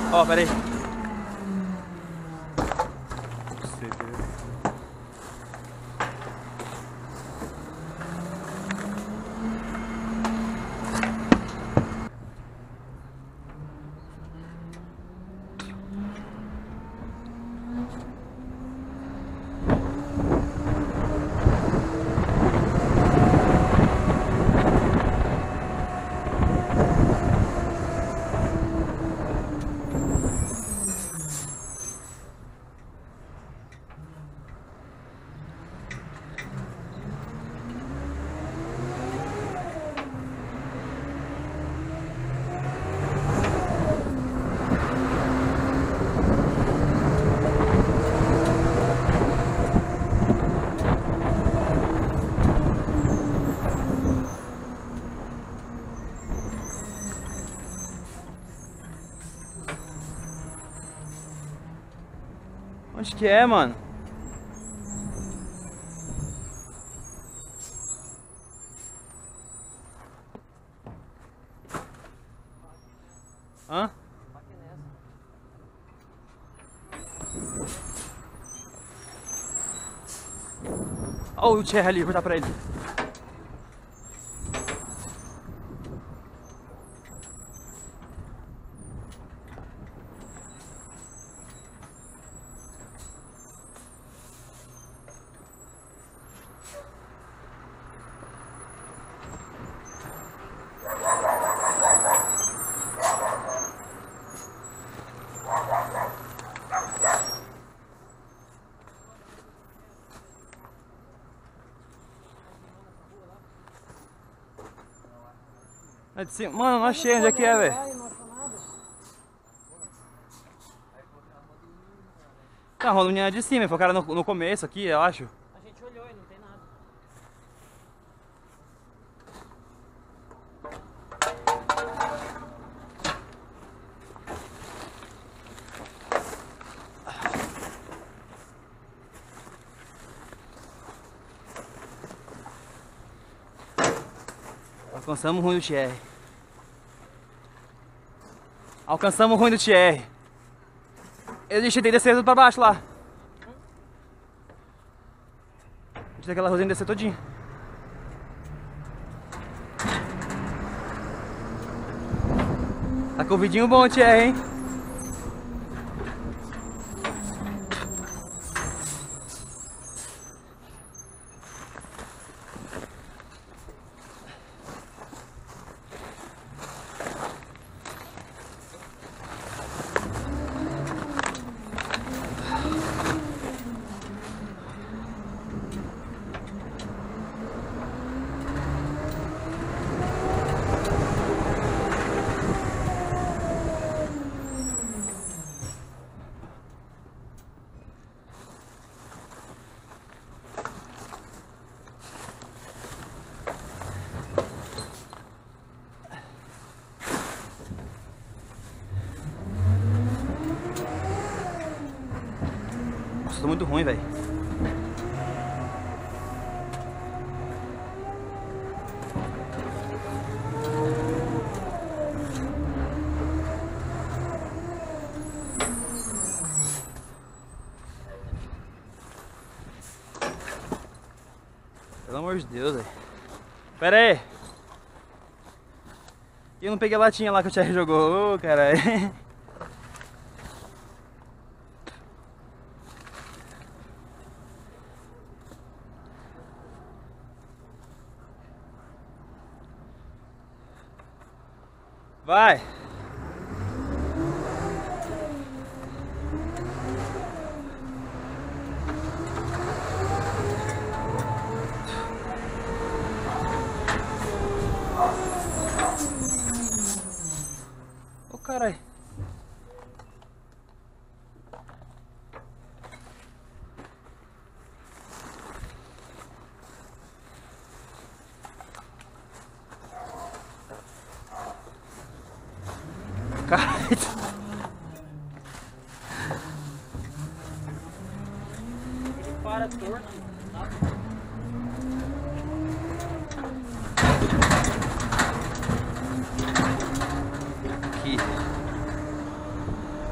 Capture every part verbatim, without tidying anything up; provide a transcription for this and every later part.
Ó, pera aí. Onde que é, mano? Hã? Olha o Thierry ali, vou dar pra ele. É de cima. Mano, não achei onde é que é, velho. Tá rolando linha de cima, foi o cara no, no começo aqui, eu acho. A gente olhou e não tem nada. Alcançamos o ruim do Thierry. Alcançamos o ruim do Thierry. Eu deixei ele descer tudo pra baixo lá. Deixei aquela rosinha descer todinha. Tá com o vidinho bom, Thierry, hein? Nossa, tô muito ruim, velho. Pelo amor de Deus, velho. Pera aí. Eu não peguei a latinha lá que o Thierry jogou, ô, caralho. Vai! Ô, caralho! Caralho! Ele para torto. Aqui.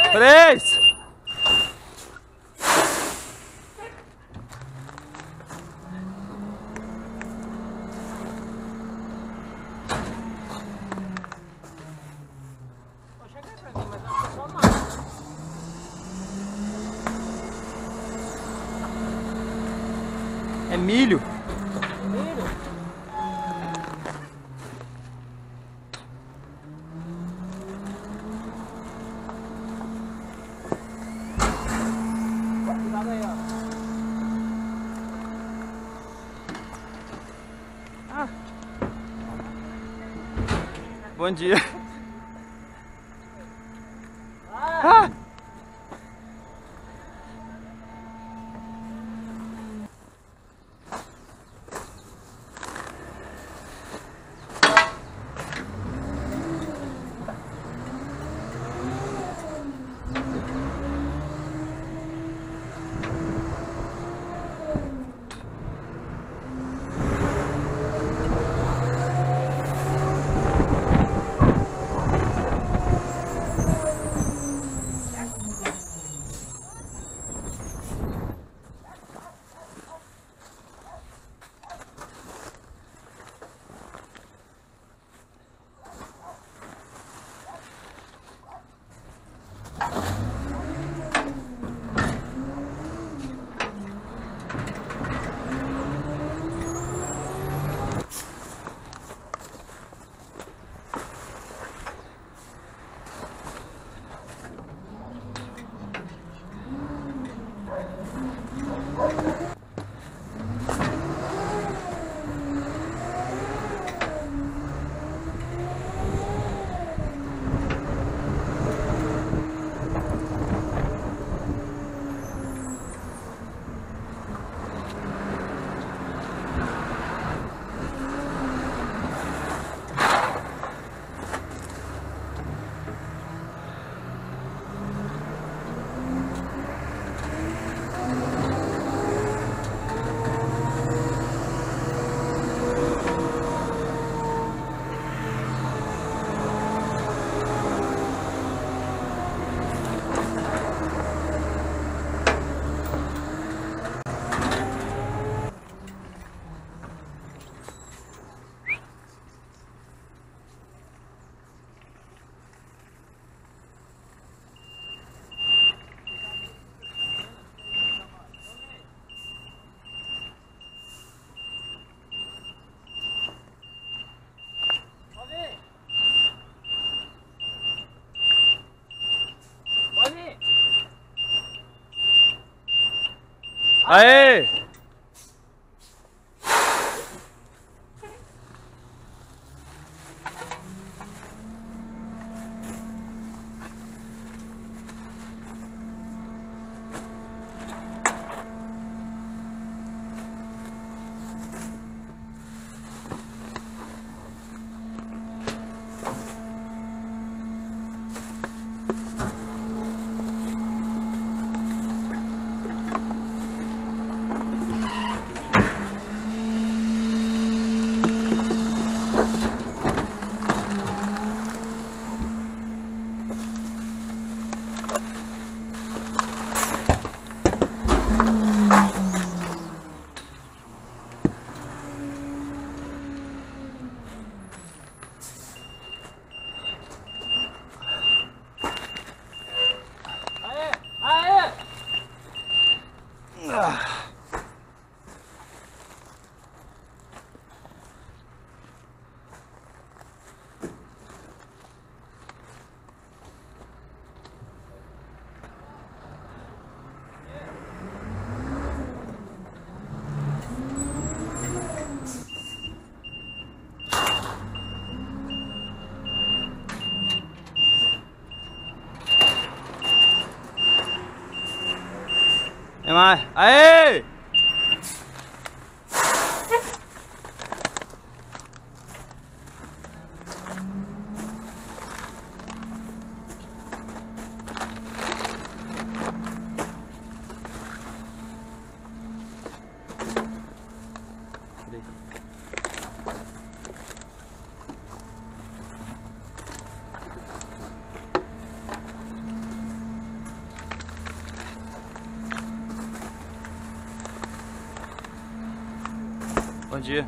Três! Vou chegar pra mim, mas não é só mais. É milho. Milho? Cuidado aí, ó. Ah. Bom dia. Ah. Aê! É mais. Aê! Bom dia.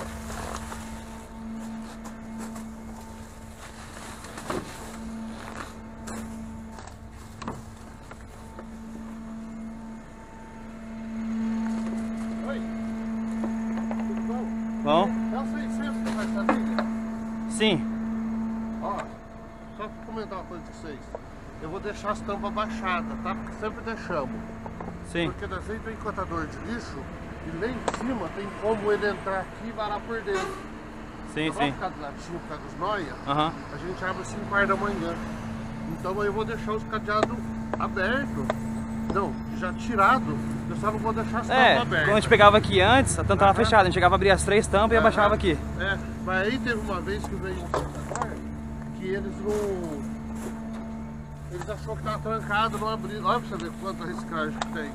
Oi, tudo bom? Bom? É o seiscentos que vai fazer? Sim. Ó, só pra comentar uma coisa com vocês. Eu vou deixar as tampas baixadas, tá? Porque sempre deixamos. Sim. Porque da gente tem contador de lixo e lá em cima tem como ele entrar aqui e varar por dentro. Sim, Não vai sim. ficar de latinho por causa dos noia, Aham. a gente abre às cinco horas da manhã. Então eu vou deixar os cadeados abertos. Não, já tirado. Eu só não vou deixar as tampas É, abertas. quando a gente pegava aqui antes, a tampa tava Aham. fechada. A gente chegava a abrir as três tampas e Aham. abaixava aqui. É, mas aí teve uma vez que veio um contador que eles não... Eles achou que tava trancado, não abriram. Olha pra você ver quanta reciclagem que tem.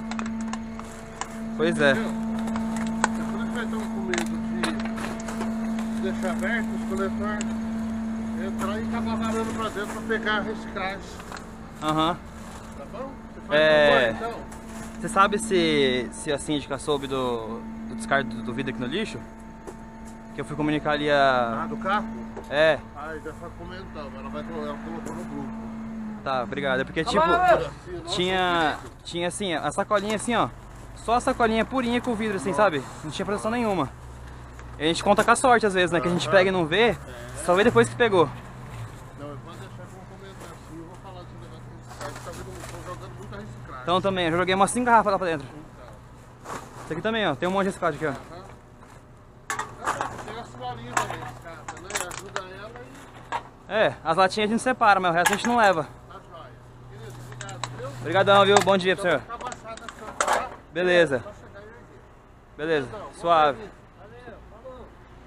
Pois é. Entendeu? É por isso que vai estar com medo de deixar aberto os coletores, entrar e acabar varando pra dentro pra pegar a reciclagem. Aham. Tá bom? Você faz É. favor, então? Você sabe se, se a síndica soube do, do descarte do, do vidro aqui no lixo? Que eu fui comunicar ali Ah, a... do carro? É, Ah, já foi comentando. Ela vai ela colocou no grupo. tá, obrigado. É porque, tipo, Assim, nossa, tinha, que tinha assim, a sacolinha assim, ó. Só a sacolinha purinha com o vidro, assim, sabe? Não tinha proteção nenhuma. E a gente conta com a sorte, às vezes, né? Que a gente pega e não vê, só vê depois que pegou. Não, eu vou deixar que eu vou comentar assim, eu vou falar desse negócio de reciclagem, tá vendo? Estão jogando muita reciclagem. Então também, eu joguei umas cinco garrafas lá pra dentro. Então, Isso aqui também, ó. Tem um monte de reciclagem aqui, ó. aham. Ah, tem as florinhas também, escapa, né? Ajuda ela e É, as latinhas a gente separa, mas o resto a gente não leva. tá jóia. Querido, obrigado, viu? Obrigadão, viu? Bom dia pro Então senhor. vai ficar baixada a tampa, tá? Beleza. Só chegar e erguer. Beleza, Então, bom suave. serviço. Valeu, falou.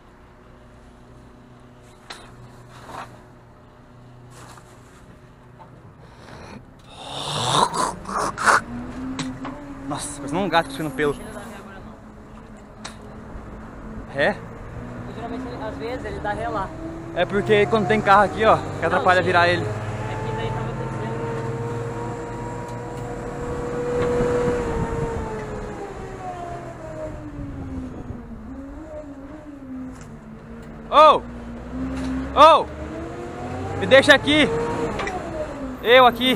Nossa, parece um gato cuspindo pelo. Ele não dá ré agora não. É? E, geralmente, ele- às vezes, ele dá ré lá. É porque quando tem carro aqui, ó, que atrapalha sim. virar ele. É que daí tava descendo. Ô! Ô! Me deixa aqui! Eu aqui!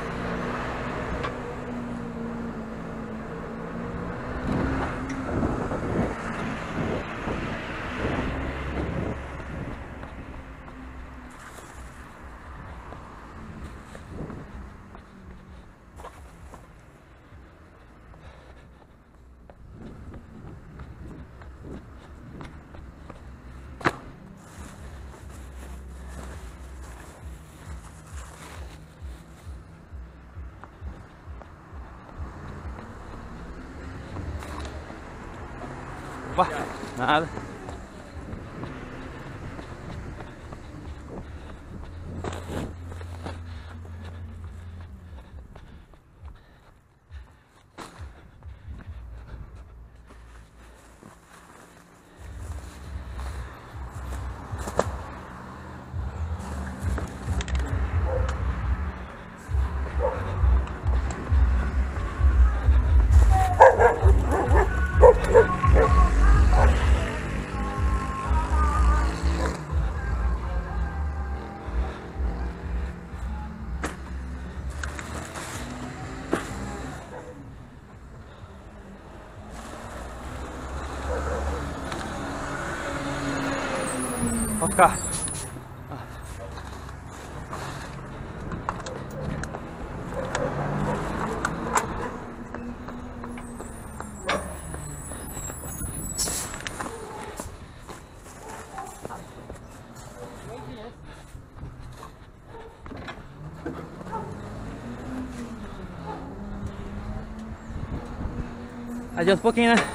Opa, nada. Pode ficar. Adianta um pouquinho, né?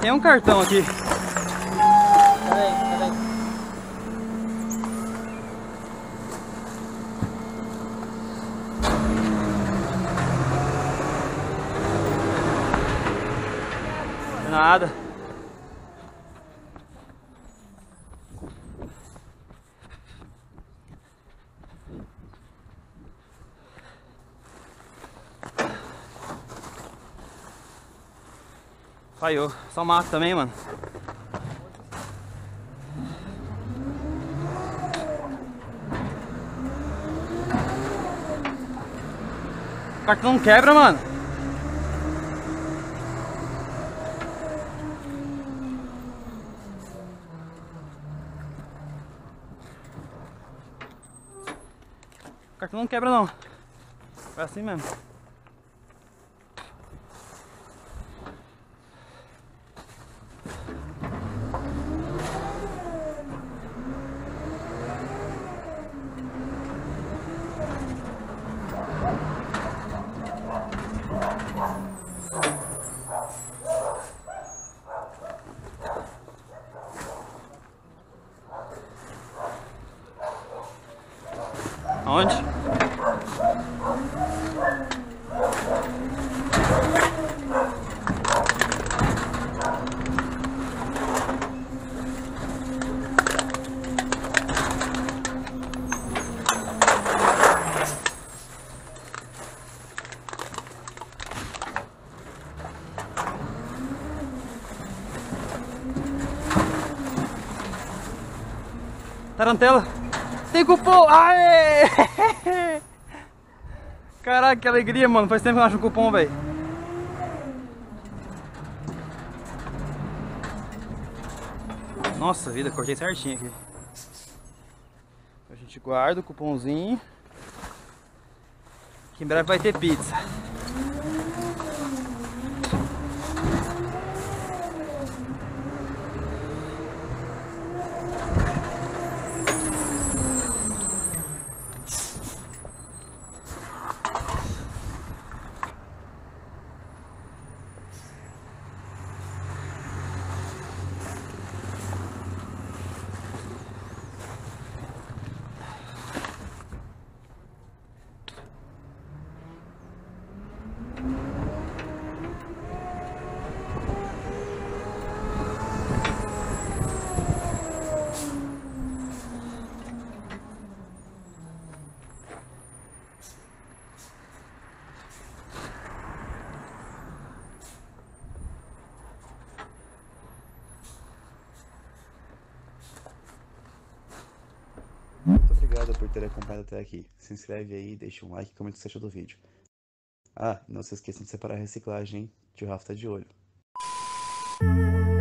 Tem um cartão aqui. Peraí, peraí. Nada. Falhou. Só mato também, mano. O cartão não quebra, mano. O cartão não quebra, não. É assim mesmo. Onde? Tarantela. Tem cupom! Aê! Caraca, que alegria, mano. Faz tempo que eu não acho um cupom, velho. Nossa vida, cortei certinho aqui. A gente guarda o cupomzinho. Que em breve vai ter pizza. Muito obrigado por ter acompanhado até aqui. Se inscreve aí, deixa um like e comenta o que você achou do vídeo. Ah, não se esqueçam de separar a reciclagem, hein? Tio Rafa tá de olho.